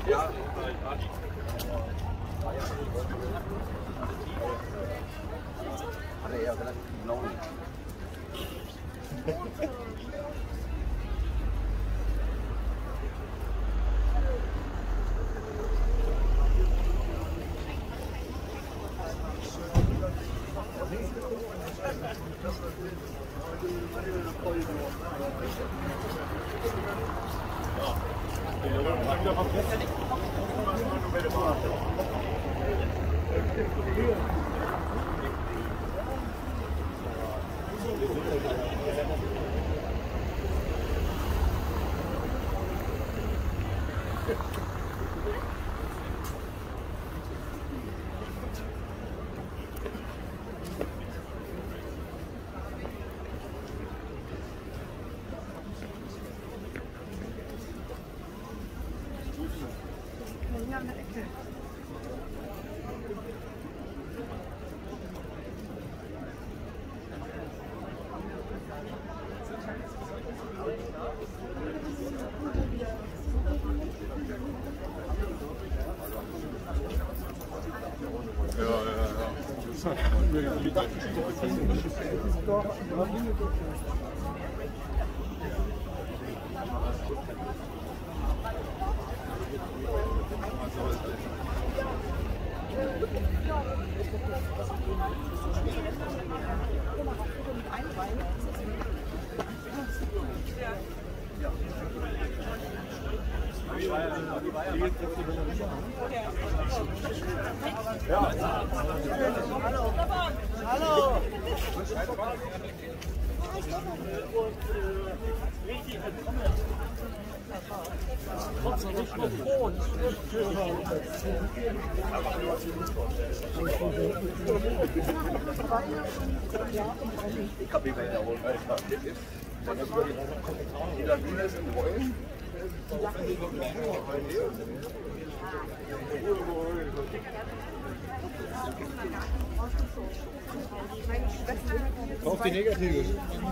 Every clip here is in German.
Kauf die negative.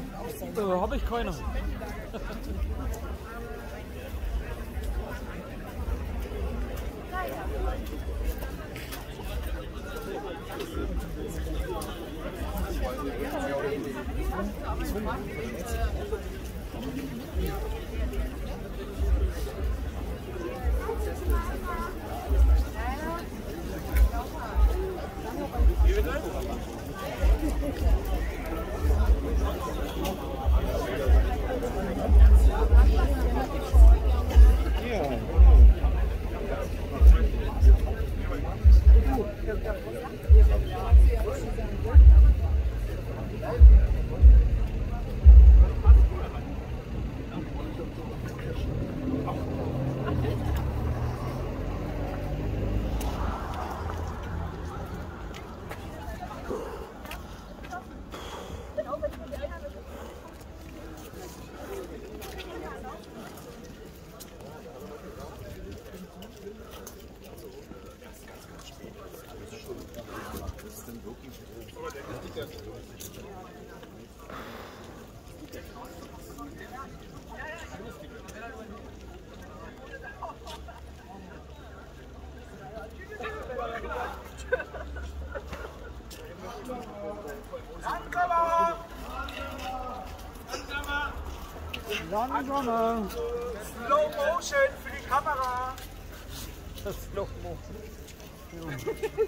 Habe ich keine. Langsam. Slow Motion für die Kamera. Das Slow Motion.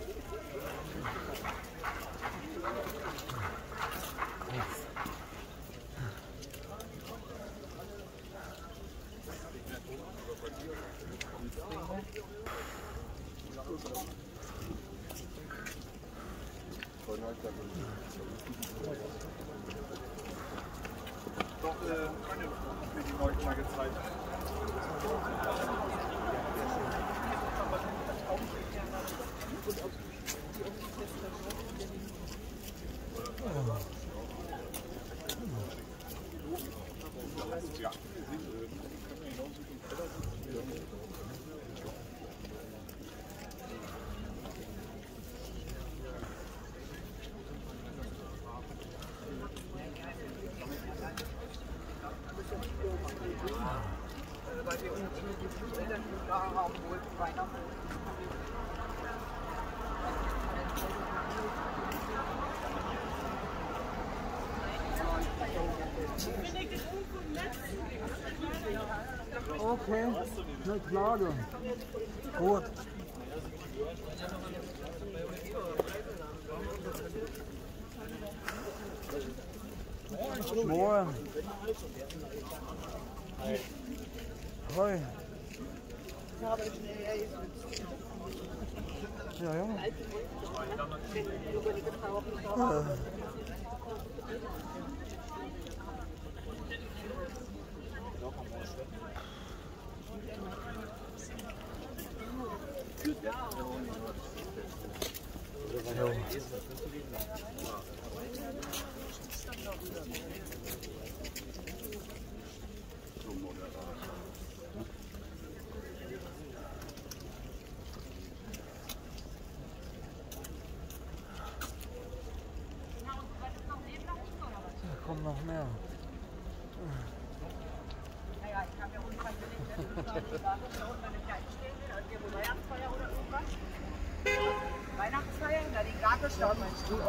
Doch, keine für die Neuflagge Zeit. weil wir uns die Eltern da haben wollten, Weihnachten. Okay, keine Klage. Gut. Moin. Hoi. Ja, ja. Da kommen noch mehr. Naja, ich habe ja unfreiwillig meine Kleinen stehen will, also wir Weihnachtsfeier oder irgendwas. Weihnachtsfeier, da den Gartenstau meinst du?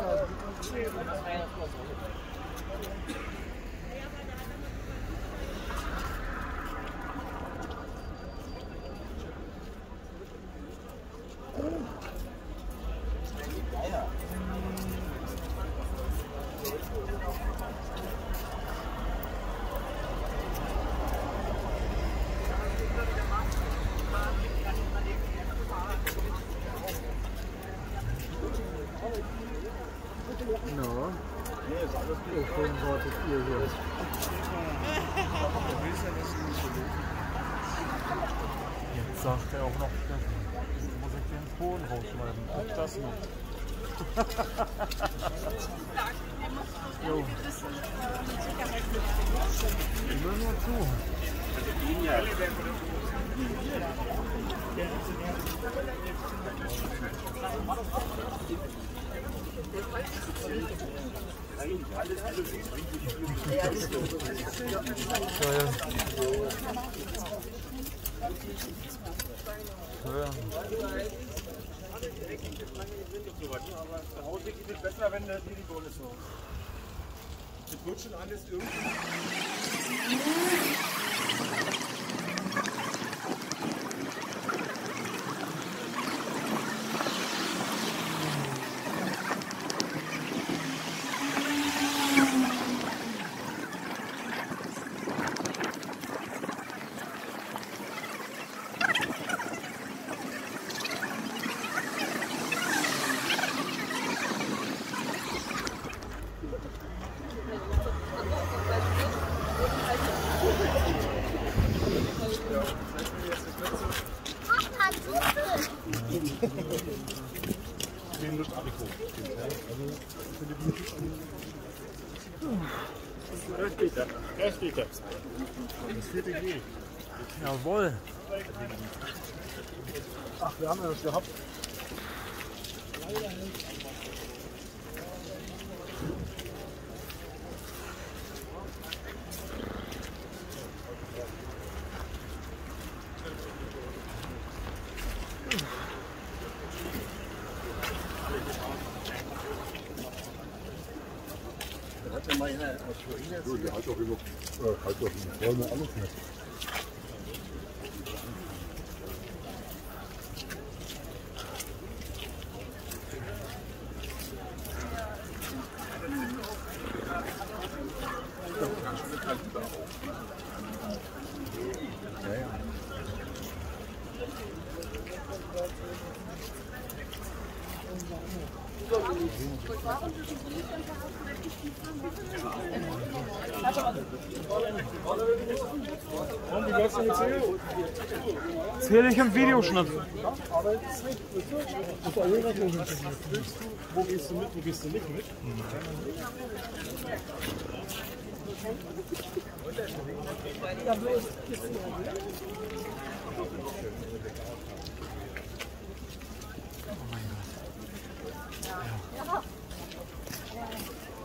No. Ich bin wartet ihr hier. Jetzt sagt er auch noch, muss ich den Ton rausschneiden. Auch das noch. Jo. Immer nur zu. Aber zu Hause geht es besser, wenn der Telefon ist so. Das wird schon alles irgendwie. Jawohl. Ach, wir haben ja das gehabt. So, die hat doch immer, wollen wir alles nicht. Ja, ja. Und wie läuft's denn mit Zähl? Zähle ich im Videoschnitt. Aber das ist nicht. Das ist auch wo gehst du mit, wo gehst du nicht mit?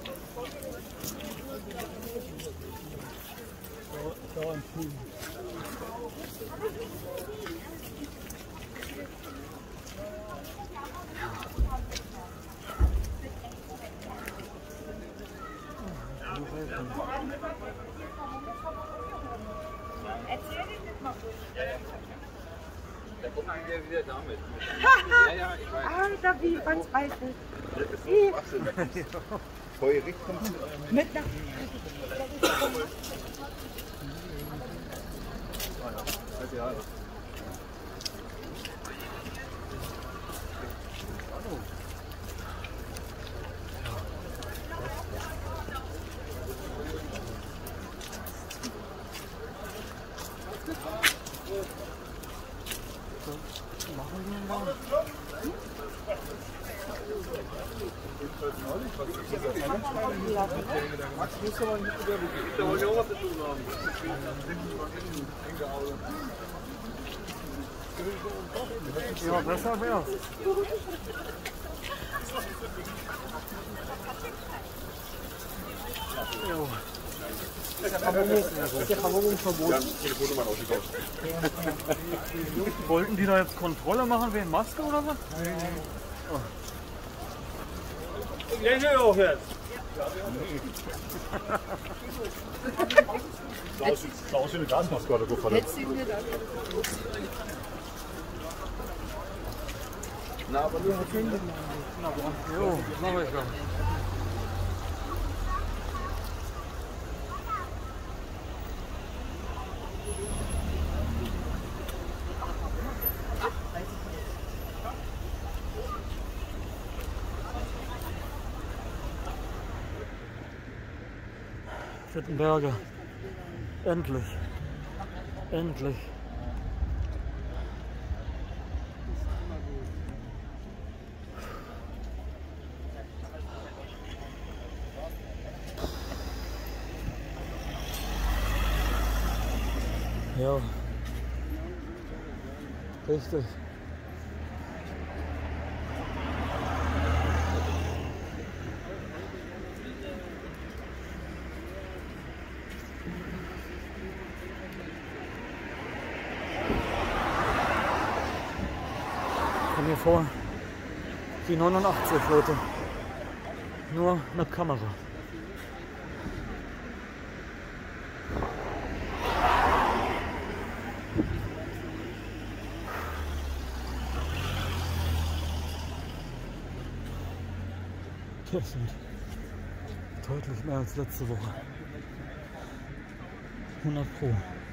Da ein Pool. Da kommt einer wieder damit. Alter, wie verzweifelt. Feurig kommt Mit nach Ja, besser wär's. Jo. Wollten die da jetzt Kontrolle machen wegen Maske oder was? Lächle auch jetzt. Da aus wie eine Gasmaske oder Guffer. Na, aber nur hat Kinder. Jo, mach ich doch. Wittenberger. Endlich. Endlich. Ja. Richtig. Mir vor, die 89 Leute. Nur mit Kamera. Das sind deutlich mehr als letzte Woche. 100 Pro.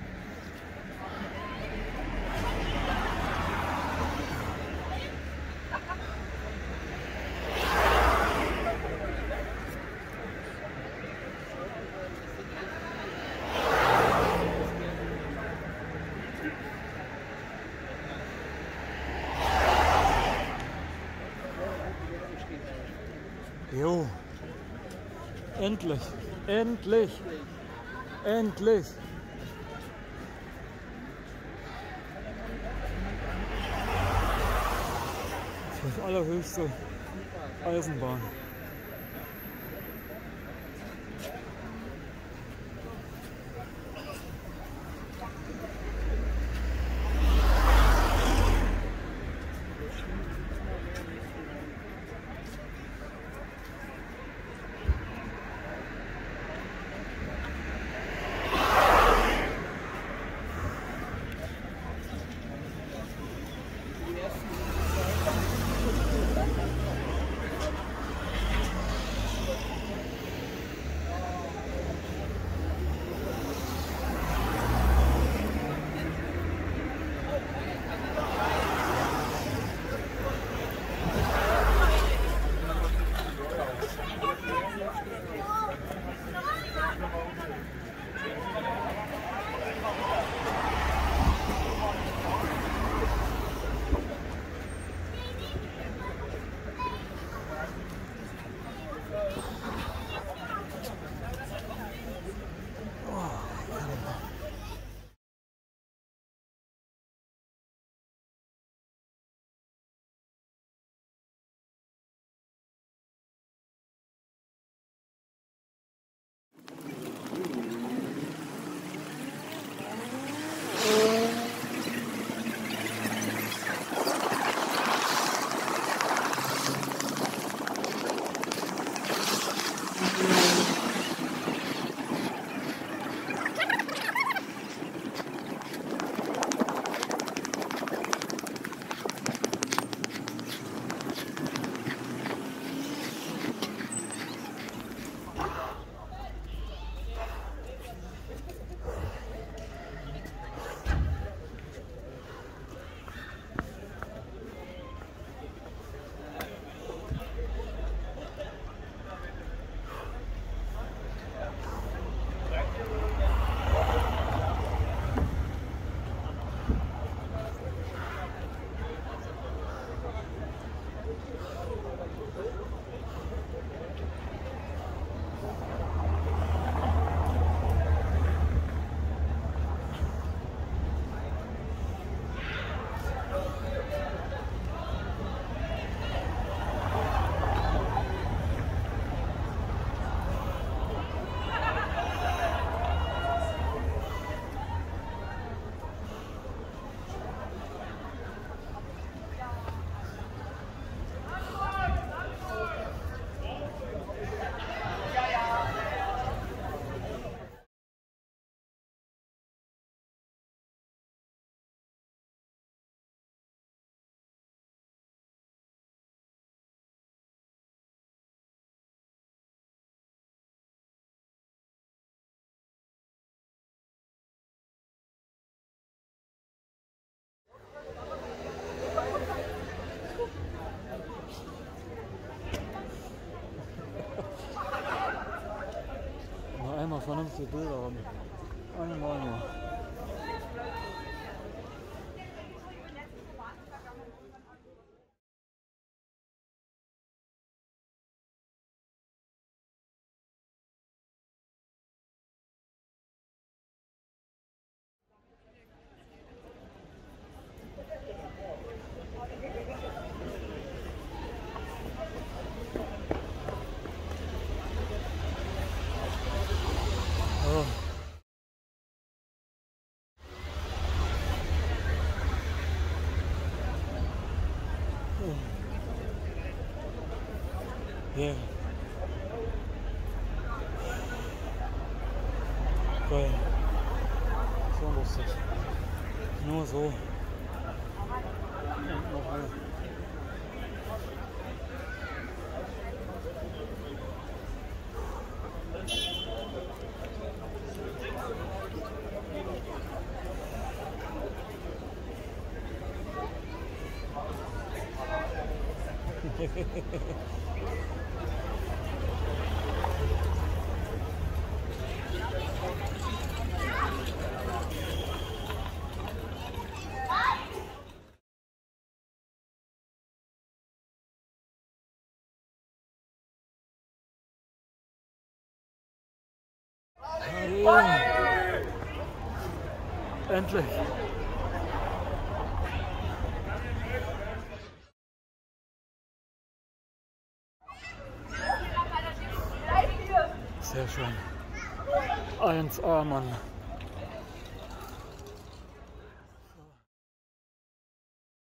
Jo, endlich, endlich, endlich. Das allerhöchste Eisenbahn. dass wir Bilder haben. Einmal nur. Yeah. Geil. So lustig. Nur so. Und noch mehr. Endlich! Sehr schön. 1A, Mann.